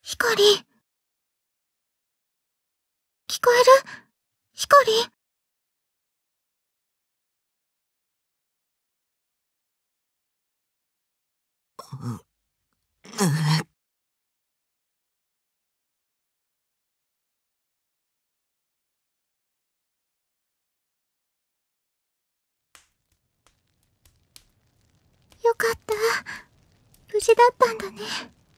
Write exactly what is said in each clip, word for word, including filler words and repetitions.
光。聞こえる？光。 うん、うんよかった。無事だったんだね。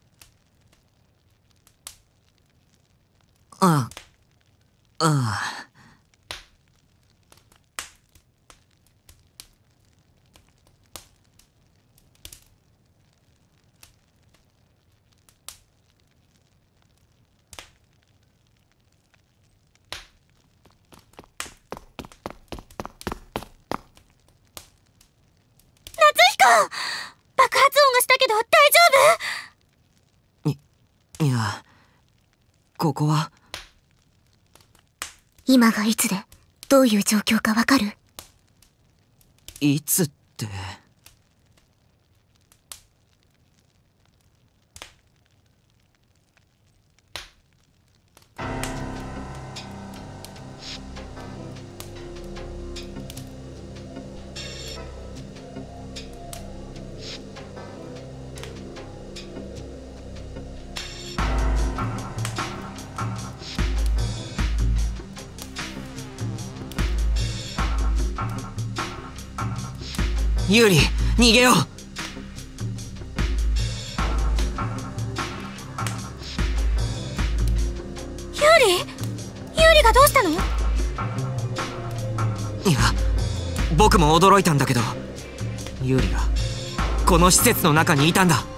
ああ、ああ。 爆発音がしたけど大丈夫？い、いや、ここは。 今がいつでどういう状況かわかる？ いつって。ユーリ、逃げよう。 ユーリ？ユーリがどうしたの？ いや、僕も驚いたんだけど、ユーリがこの施設の中にいたんだ。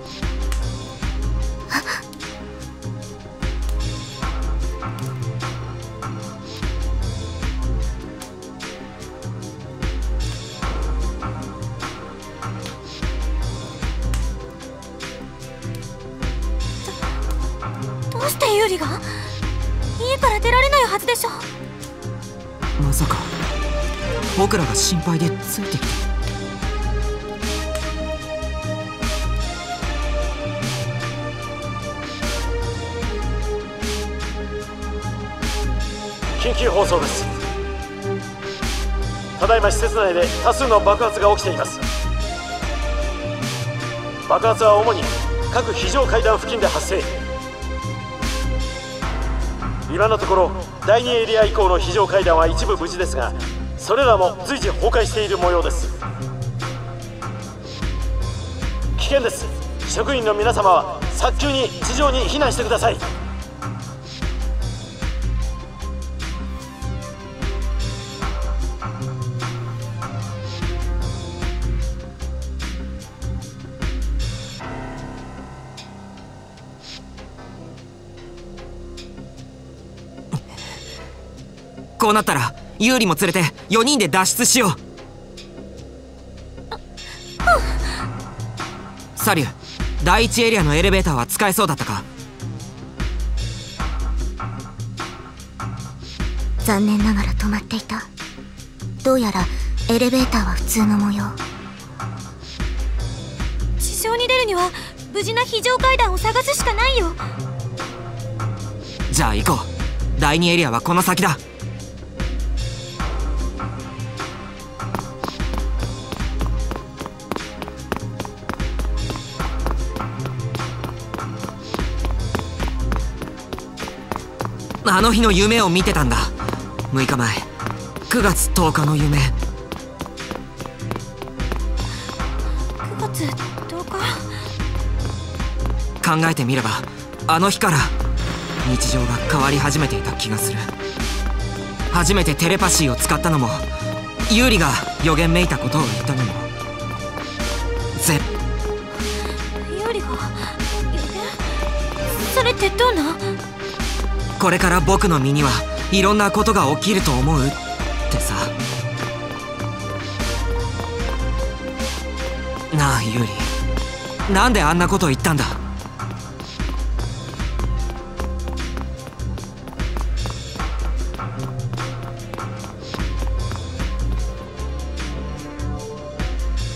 どうしてユーリが？家から出られないはずでしょ。 まさか僕らが心配でついてきて。 緊急放送です。ただいま施設内で多数の爆発が起きています。爆発は主に各非常階段付近で発生。今のところだいにエリア以降の非常階段は一部無事ですが、それらも随時崩壊している模様です。危険です。職員の皆様は早急に地上に避難してください。 こうなったらユーリも連れてよにんで脱出しよう。サリュー、だいいちエリアのエレベーターは使えそうだったか？ 残念ながら止まっていた。どうやらエレベーターは普通の模様。地上に出るには無事な非常階段を探すしかないよ。 じゃあ行こう。だいにエリアはこの先だ。あの日の夢を見てたんだ。むいかまえ、くがつとおかの夢。 くがつとおか。 考えてみればあの日から日常が変わり始めていた気がする。初めてテレパシーを使ったのも、ユーリが予言めいたことを言ったのもぜユーリが予言？それってどんな？ これから僕の身にはいろんなことが起きると思うってさ。なあユーリ、なんであんなこと言ったんだ？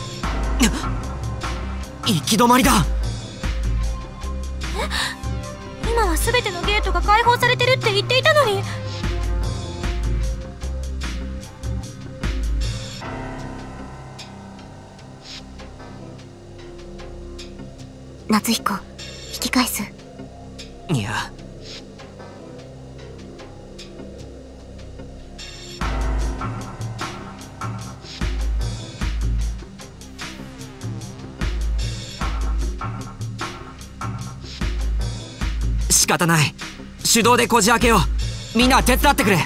行き止まりだ。 全てのゲートが解放されてるって言っていたのに。夏彦、引き返す。 いや、仕方ない。手動でこじ開けよう。みんな手伝ってくれ。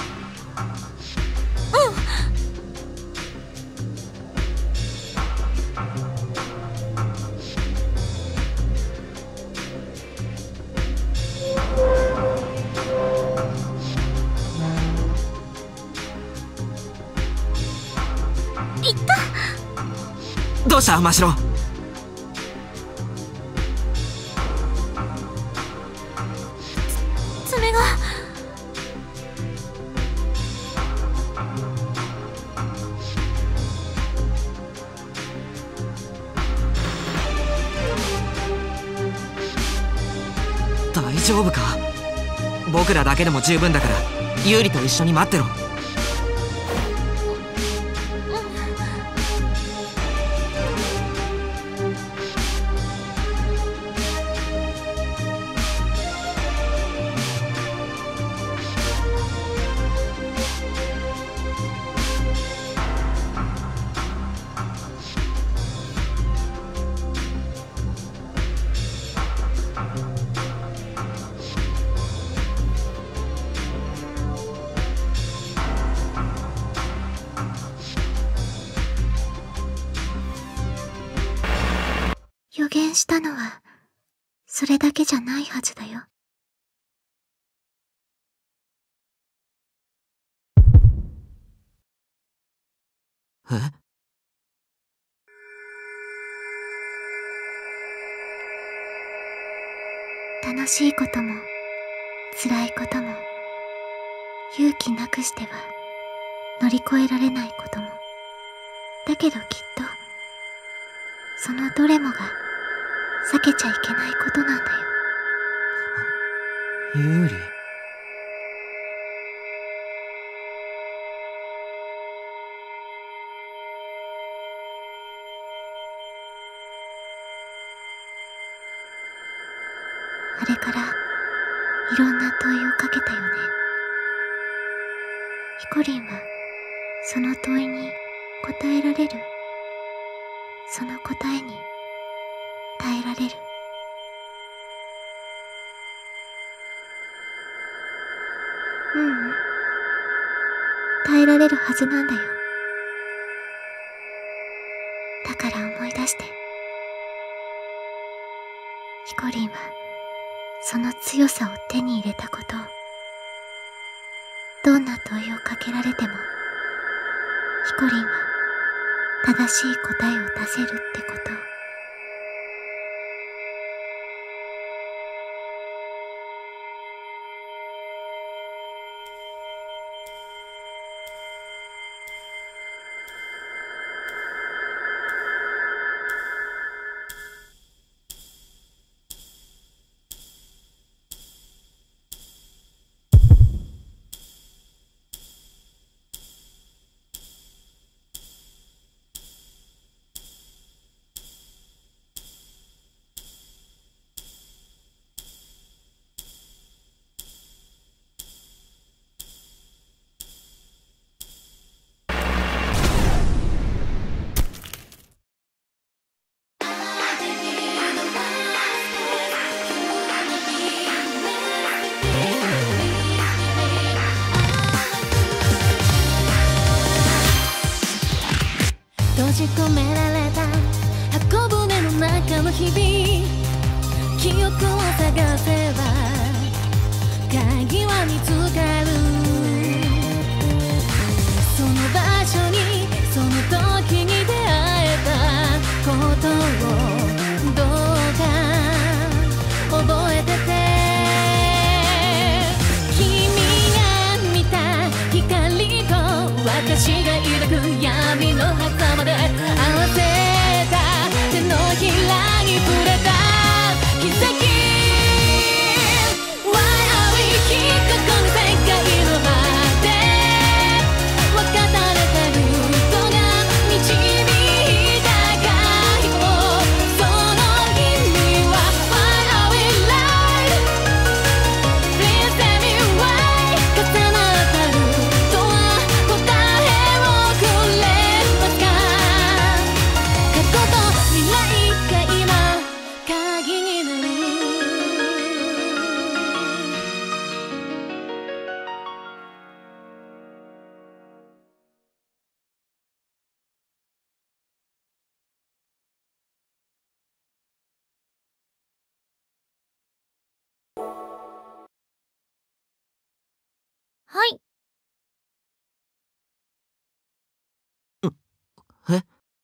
どうした真城。 爪が。 大丈夫か。僕らだけでも十分だからユーリと一緒に待ってろ。 予言したのはそれだけじゃないはずだよ。 え？ 楽しいことも辛いことも勇気なくしては乗り越えられないことも、だけどきっとそのどれもが避けちゃいけないことなんだよ。 ユーリ。 あれからいろんな問いをかけたよね。ヒコリンはその問いに答えられる。その答えに耐えられる。ううん、耐えられるはずなんだよ。だから思い出して。ヒコリンはその強さを手に入れたこと。どんな問いをかけられてもヒコリンは正しい答えを出せるってこと。 閉じ込められた箱舟の中の日々、記憶を探せば鍵は見つかる。その場所にその時に出会えたことをどうか覚えてて。君が見た光と私が抱く闇の狭間で合わせた手のひらに触れた奇跡。 はい。 え？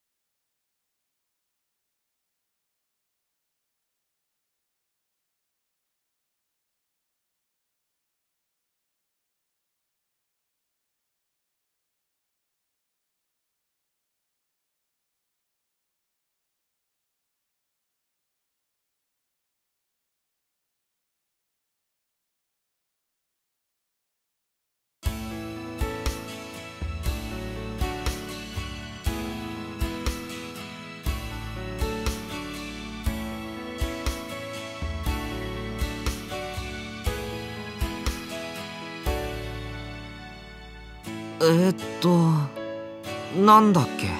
えーっとなんだっけ。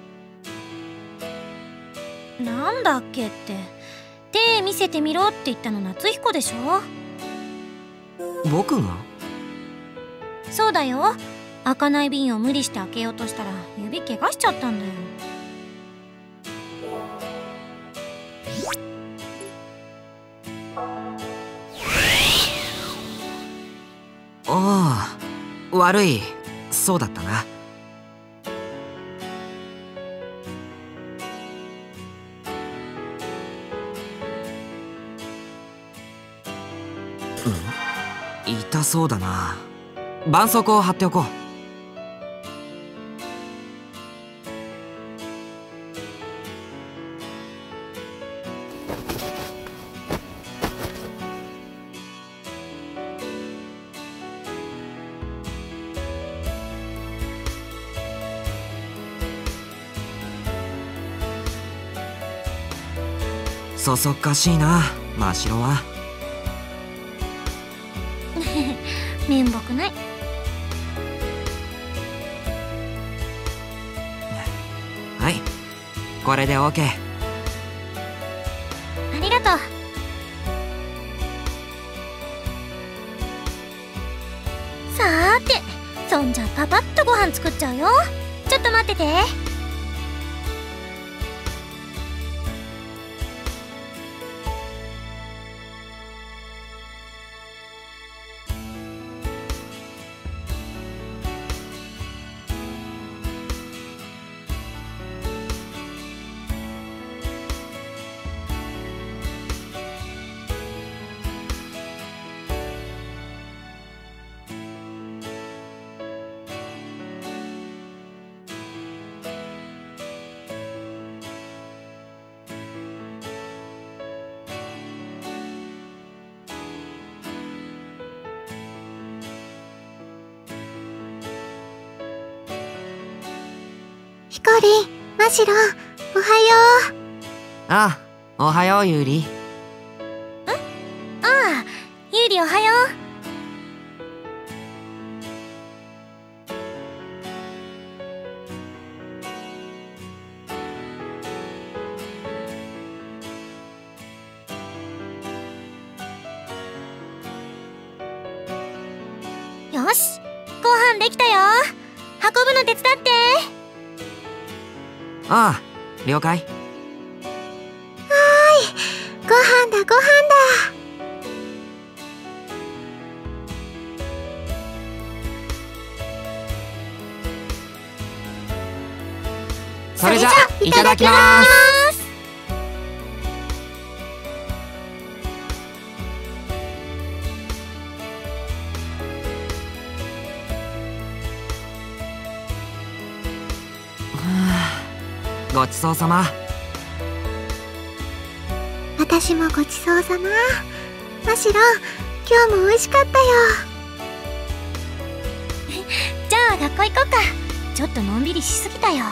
なんだっけって、手見せてみろって言ったの夏彦でしょ。 僕が？ そうだよ。開かない瓶を無理して開けようとしたら指怪我しちゃったんだよ。 ああ、悪い。そうだったな。うん、痛そうだな。絆創膏を貼っておこう。そそっかしいな、真白は。 面目ない。 はい、これで オーケー。 ありがとう。さーて、そんじゃパパッとご飯作っちゃうよ。ちょっと待ってて。 ヒコリン、マシロ、おはよう。 ああ、おはようユーリ。ん？ ああ、ユーリおはよう。よし、ご飯できたよ。運ぶの手伝って。 ああ、了解。 はーい、ご飯だご飯だ。 それじゃいただきます。ごちそうさま。 私もごちそうさま。マシロ、今日も美味しかったよ。 じゃあ学校行こうか。ちょっとのんびりしすぎたよ。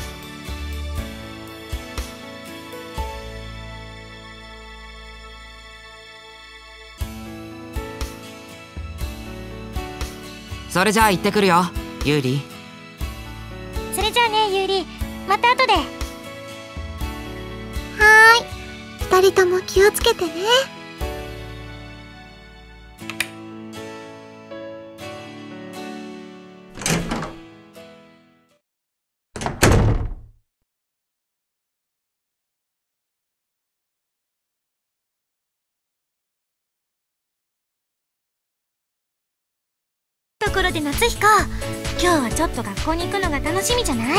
それじゃあ行ってくるよ、ユーリ。 それじゃあね、ユーリ、また後で。 はーい、二人とも気をつけてね。 ところで夏彦、今日はちょっと学校に行くのが楽しみじゃない？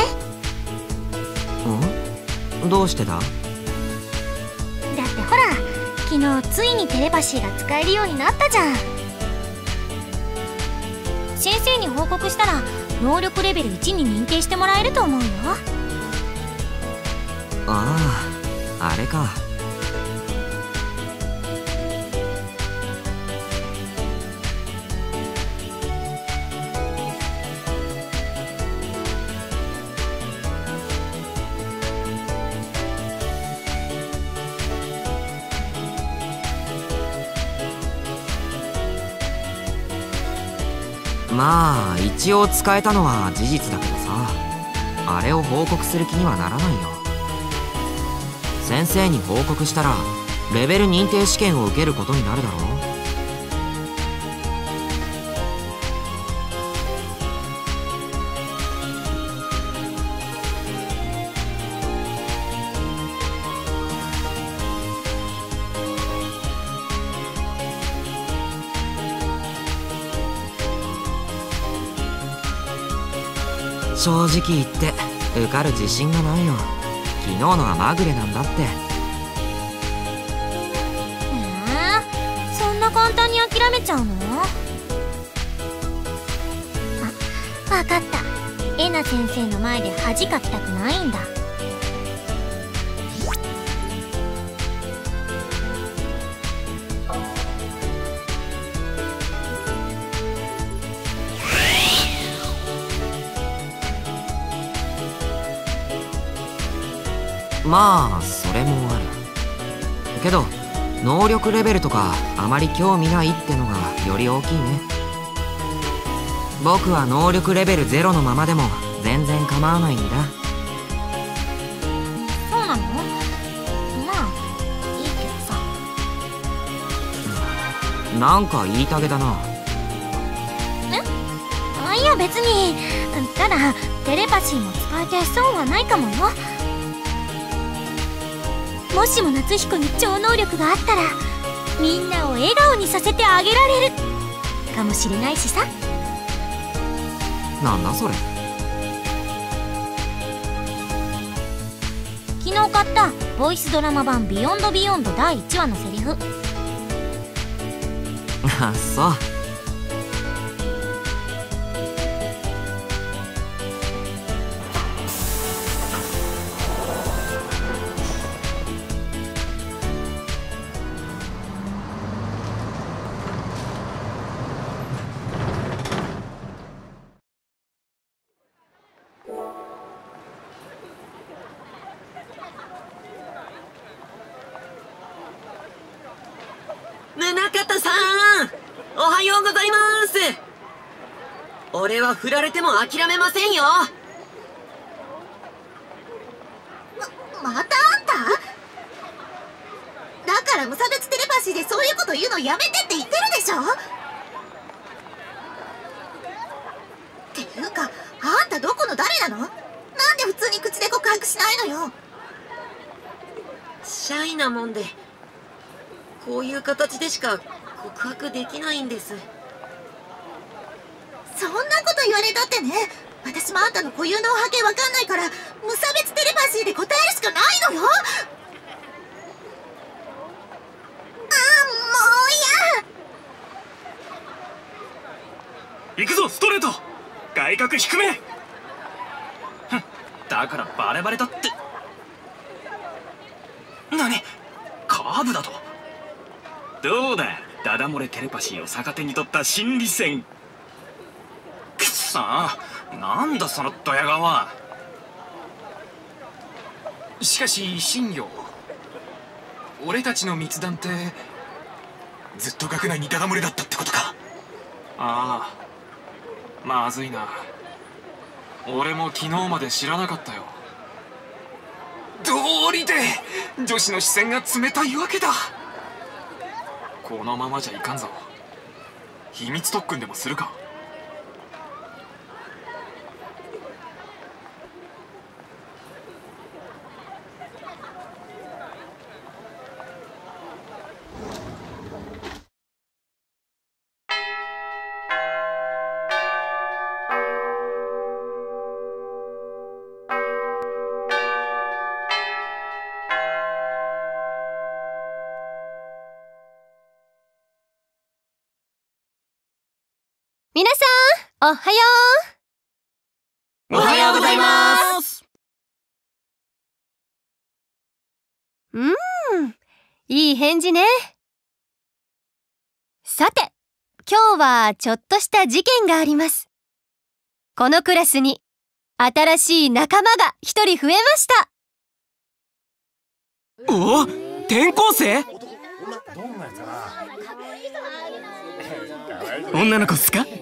ん？どうしてだ？だってほら、昨日ついにテレパシーが使えるようになったじゃん。先生に報告したら能力レベルいちに認定してもらえると思うよ。 ああ、あれか。まあ一応使えたのは事実だけどさ、あれを報告する気にはならないよ。先生に報告したらレベル認定試験を受けることになるだろう。正直言って受かる自信がないよ。昨日のはまぐれなんだって。 えー、そんな簡単に諦めちゃうの？あ、わかった。エナ先生の前で恥かきたくないんだ。 まあそれもあるけど、能力レベルとかあまり興味ないってのがより大きいね。僕は能力レベルゼロのままでも全然構わないんだ。 そうなの？まあいいけどさ。 なんか言いたげだな。 え？あ、いや別に。ただテレパシーも使えて損はないかもよ。もしも夏彦に超能力があったらみんなを笑顔にさせてあげられるかもしれないしさ。 なんだそれ。 昨日買ったボイスドラマ版「ビヨンドビヨンド」だいいちわのセリフ。 あ、そう。 宗像さん、おはようございます。俺は振られても諦めませんよ。 ま、またあんた？だから無差別テレパシーでそういうこと言うのやめてって言ってるでしょ。っていうか、あんたどこの誰なの？なんで普通に口で告白しないのよ。 シャイなもんでこういう形でしか告白できないんです。 そんなこと言われたってね、私もあんたの固有のおはげわかんないから無差別テレパシーで答えるしかないのよ。ああ、もう行くぞストレート、外角低め。ふん、だからバレバレだって。何？カーブだと？どうだ、ダダ漏れテレパシーを逆手に取った心理戦。くっさー、なんだそのドヤ顔は。 しかし新業、俺たちの密談ってずっと学内にダダ漏れだったってことか。 ああ、まずいな。俺も昨日まで知らなかったよ。 道理で女子の視線が冷たいわけだ。 このままじゃいかんぞ。秘密特訓でもするか。 いい返事ね。さて、今日はちょっとした事件があります。このクラスに新しい仲間が一人増えました。 おお、転校生？女の子っすか？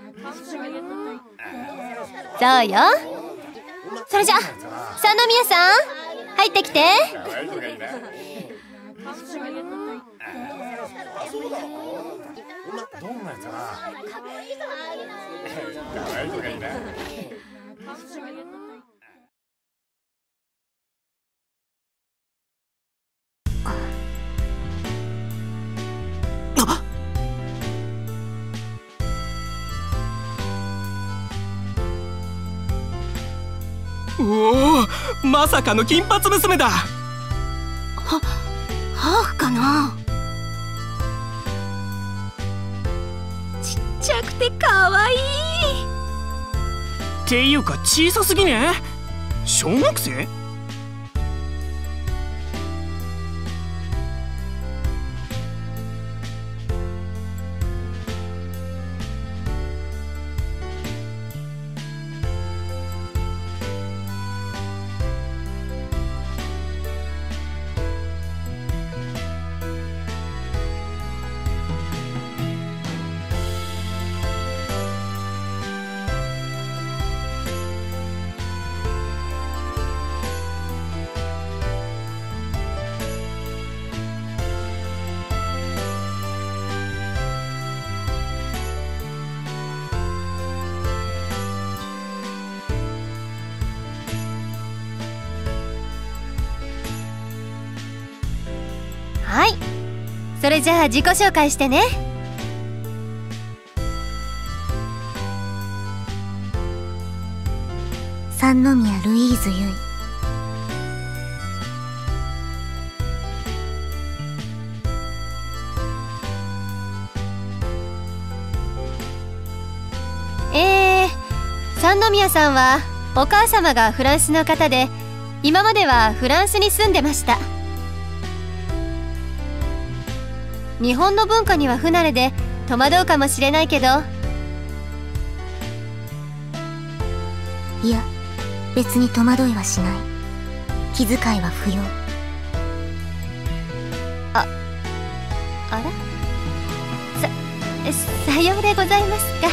そうよ。それじゃ、三宮さん、入ってきて。 おお、まさかの金髪娘だ。は、 ハーフかな。 ちっちゃくてかわいい。 っていうか小さすぎね？小学生？ はい、それじゃあ自己紹介してね。 三宮ルイーズゆい。 えー、三宮さんはお母様がフランスの方で、今まではフランスに住んでました。日本の文化には不慣れで戸惑うかもしれないけど。 いや、別に戸惑いはしない。気遣いは不要。 あ、あら？さ、さようでございますか。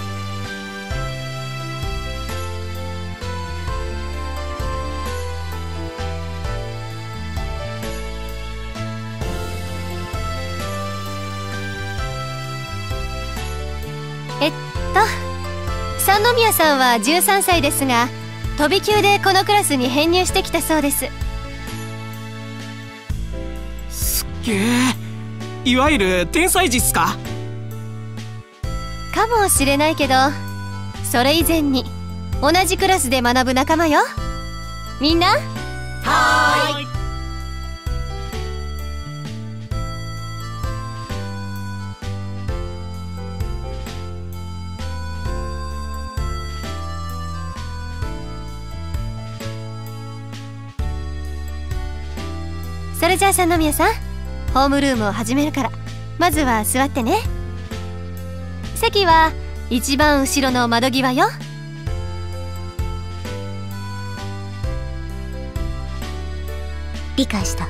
えっと、三宮さんはじゅうさんさいですが、飛び級でこのクラスに編入してきたそうです。 すっげえ、いわゆる天才児っすか？ かもしれないけど、それ以前に同じクラスで学ぶ仲間よ。みんな、 はーい。 それじゃあ三宮さん、ホームルームを始めるから、まずは座ってね。席は一番後ろの窓際よ。 理解した。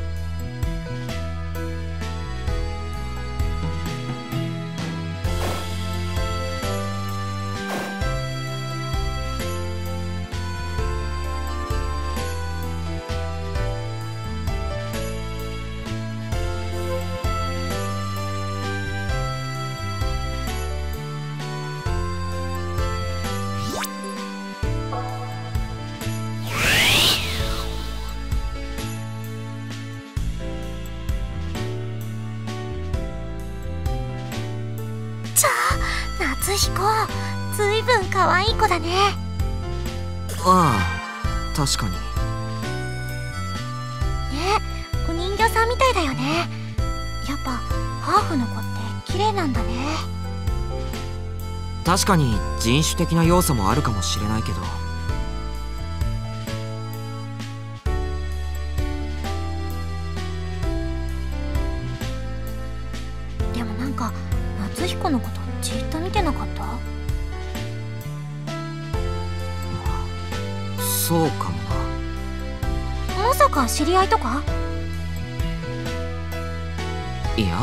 夏彦、ずいぶん可愛い子だね。 ああ、確かに。 ね、お人形さんみたいだよね。やっぱハーフの子って綺麗なんだね。 確かに人種的な要素もあるかもしれないけど、 子のことじっと見てなかった？ そうかもな。 まさか知り合いとか？ いや。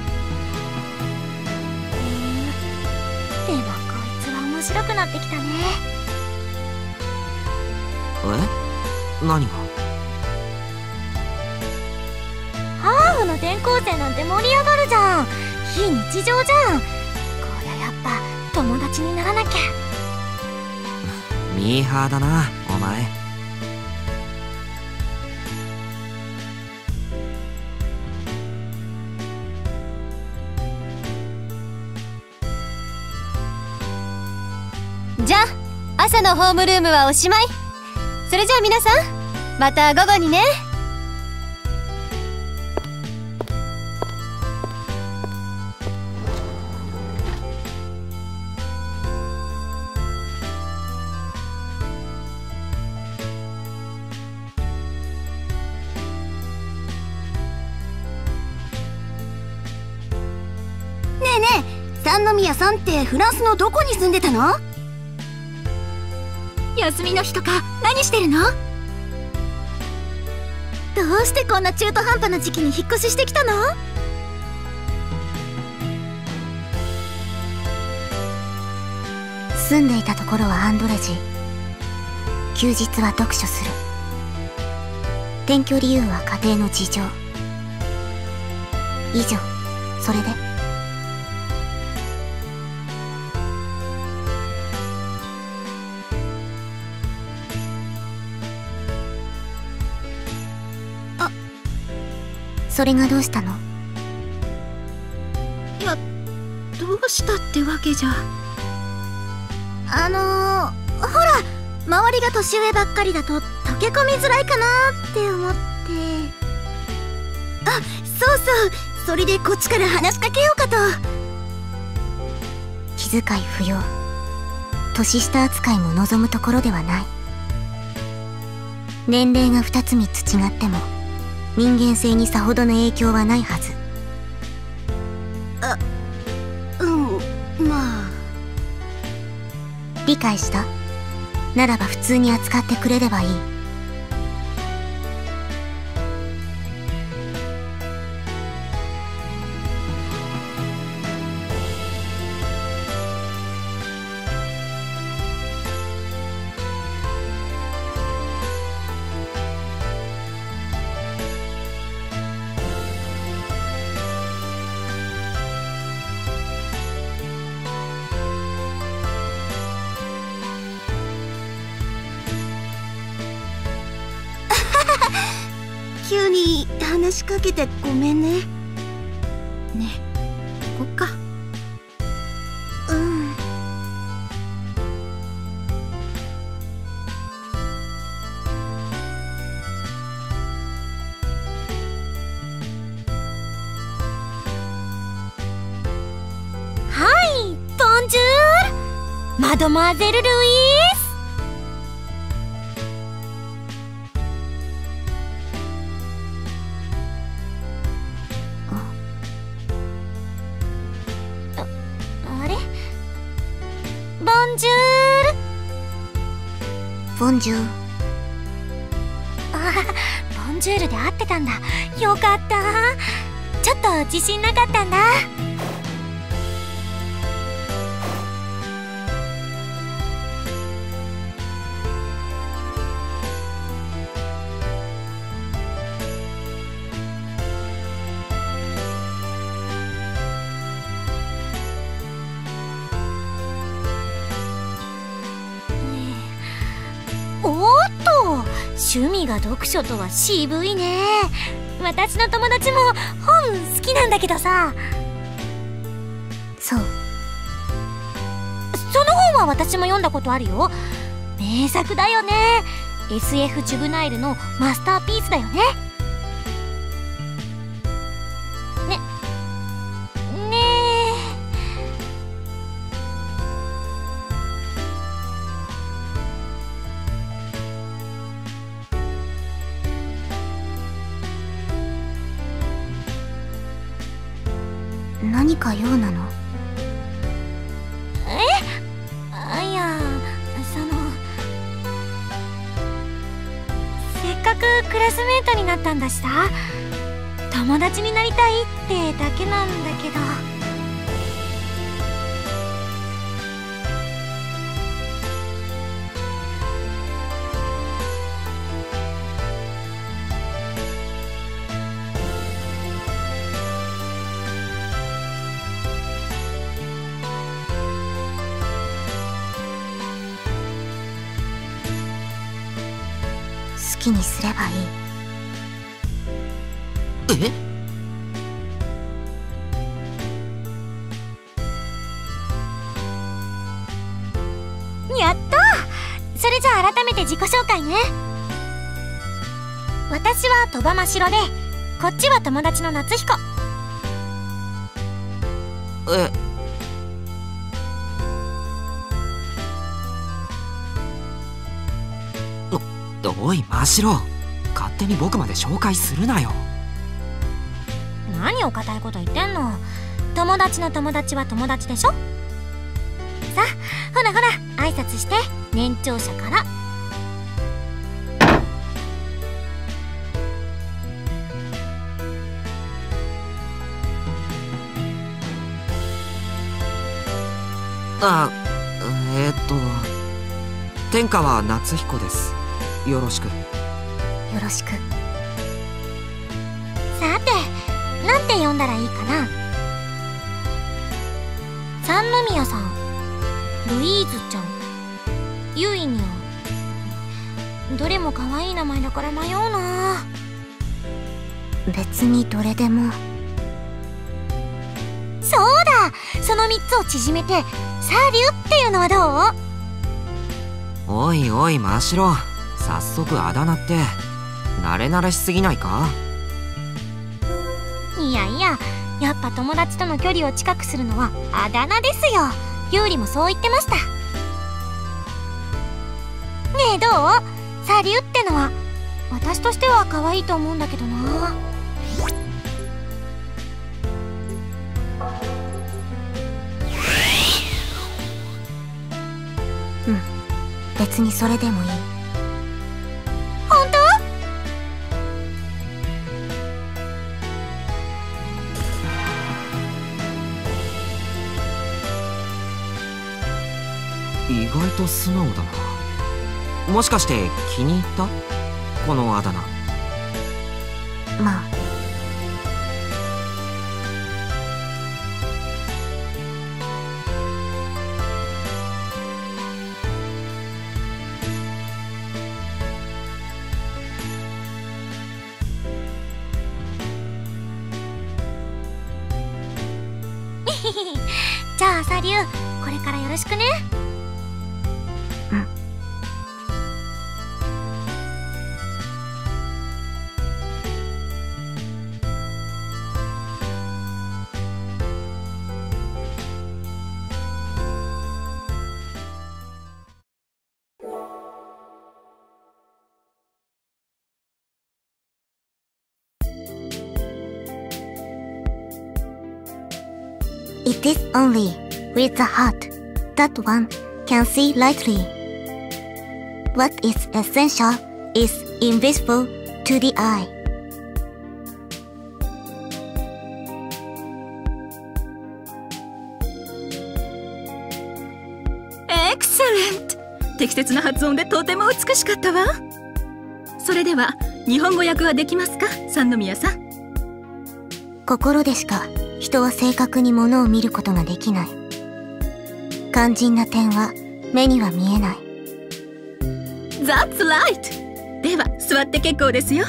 でもこいつは面白くなってきたね。 え？何が？ ハーフの転校生なんて盛り上がるじゃん。非日常じゃん。こりゃやっぱ友達にならなきゃ。 ミーハーだなお前。 じゃあ朝のホームルームはおしまい。それじゃあ皆さんまた午後にね。 ねえねえ、三宮さんってフランスのどこに住んでたの？休みの日とか何してるの？どうしてこんな中途半端な時期に引っ越ししてきたの？住んでいたところはアンドレジ。休日は読書する。転居理由は家庭の事情。以上。それで？あ、それがどうしたの？いや、どうしたってわけじゃ。あのー、ほら、周りが年上ばっかりだと溶け込みづらいかなって思って。あ、そうそう、それでこっちから話しかけようかと。気遣い不要。年下扱いも望むところではない。年齢が二つ三つ違っても人間性にさほどの影響はないはず。あ、うん、まあ。理解した？ならば普通に扱ってくれればいい。急に話しかけてごめんね。ねえ、行こっか。うん。はい、ボンジュール、マドモアゼル・ルイース。ボンジュール。ボンジュール。あ、ボンジュールで合ってたんだ。よかった。ちょっと自信なかったんだ。趣味が読書とは渋いね。私の友達も本好きなんだけどさ。そう。その本は私も読んだことあるよ。名作だよね。 エスエフ ジュブナイルのマスターピースだよね。ねねえ。何か用なの？ せっかくクラスメートになったんだしさ、友達になりたいってだけなんだけど。 好きにすればいい。 え？やった！それじゃあ改めて自己紹介ね。私は鳥羽真白で、こっちは友達の夏彦。 えおい真白、勝手に僕まで紹介するなよ。 何を固いこと言ってんの。友達の友達は友達でしょ。さあ、ほらほら挨拶して。年長者から。 あ、えー、っと天川夏彦です。よろしく。 よろしく。 さて、なんて呼んだらいいかな。三宮さん、ルイーズちゃん、ユイニャン。どれも可愛い名前だから迷うな。 別にどれでも。 そうだ、そのみっつを縮めてサリュっていうのはどう？ おいおい真白、早速あだ名って慣れ慣れしすぎないか？ いやいや、やっぱ友達との距離を近くするのはあだ名ですよ。ユーリもそう言ってました。ねえどう？サリュってのは私としては可愛いと思うんだけどな。 うん、別にそれでもいい。 本当？ 意外と素直だな。もしかして気に入った？このあだ名。 まあじゃあサリュー、これからよろしくね。 うん。It is only with the heart that one can see lightly. What is essential is invisible to the eye. エクセレント！適切な発音でとても美しかったわ。それでは日本語訳はできますか、三宮さん。 心でしか人は正確に物を見ることができない。肝心な点は目には見えない。 That's right! では座って結構ですよ。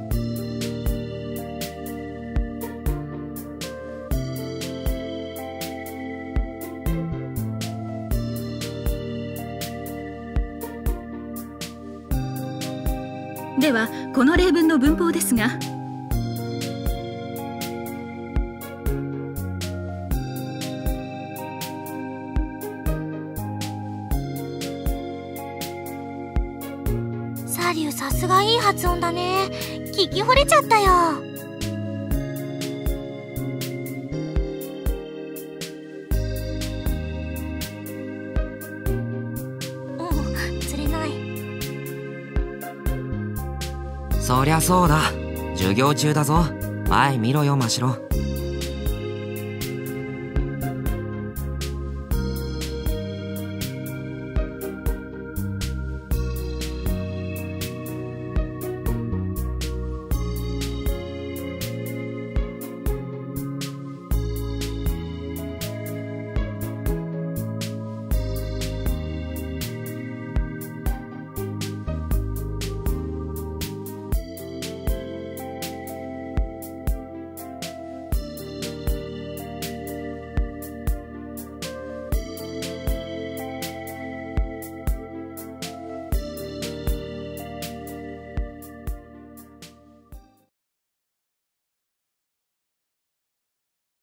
ではこの例文の文法ですが、 サリュー、さすがいい発音だね。聞き惚れちゃったよ。うん、釣れない。 そりゃそうだ。授業中だぞ。前見ろよ、真白。